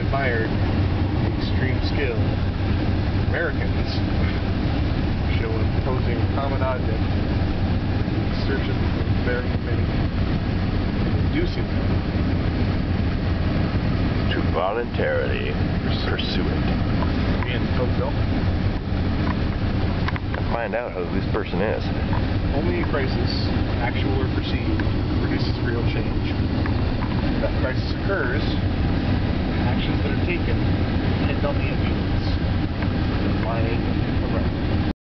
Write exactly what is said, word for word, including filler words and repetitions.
admired the extreme skill of Americans show in posing a common object, the exertion of very many, and inducing them to voluntarily pursue it. And Tocqueville. Find out who this person is. Only a crisis, actual or perceived, produces real change. If that crisis occurs, actions that are taken depend on the influence of the mind